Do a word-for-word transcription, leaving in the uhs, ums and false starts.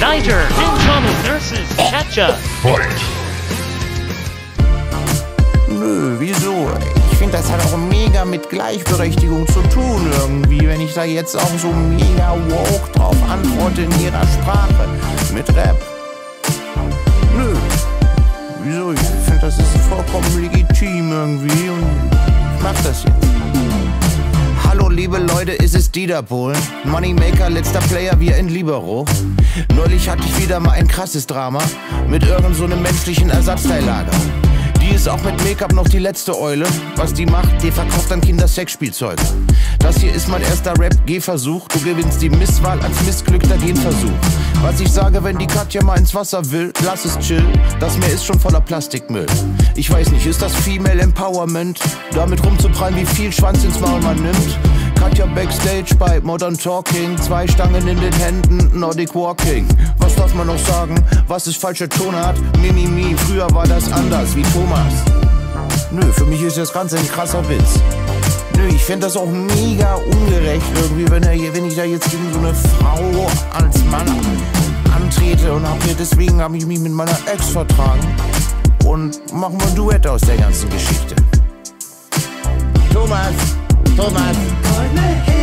Niger, incoming nurses, catch-up. Nö, wieso? Ich finde, das hat auch mega mit Gleichberechtigung zu tun irgendwie, wenn ich da jetzt auch so mega woke drauf antworte in ihrer Sprache. Mit Rap. Nö. Wieso? Ich finde, das ist vollkommen legitim irgendwie und ich mach das jetzt. Hallo liebe Leute, ist es Dieter Bohlen? Moneymaker, letzter Player, wir in Libero. Neulich hatte ich wieder mal ein krasses Drama mit irgend so einem menschlichen Ersatzteillager. Die ist auch mit Make-up noch die letzte Eule. Was die macht, die verkauft an Kinder Sexspielzeuge. Das hier ist mein erster Rap-Gehversuch. Du gewinnst die Misswahl als missglückter Genversuch. Was ich sage, wenn die Katja mal ins Wasser will, lass es chill. Das Meer ist schon voller Plastikmüll. Ich weiß nicht, ist das Female Empowerment? Damit rumzuprallen, wie viel Schwanz ins Maul man nimmt? Katja backstage bei Modern Talking. Zwei Stangen in den Händen, Nordic Walking. Was darf man noch sagen? Was ist falsche Tonart? Mimimi, früher war das anders, wie Thomas. Nö, für mich ist das Ganze ein krasser Witz. Nö, ich finde das auch mega ungerecht irgendwie, wenn, er, wenn ich da jetzt gegen so eine Frau als Mann antrete. Und hab mir, deswegen habe ich mich mit meiner Ex vertragen. Und machen wir ein Duett aus der ganzen Geschichte. Thomas, Thomas.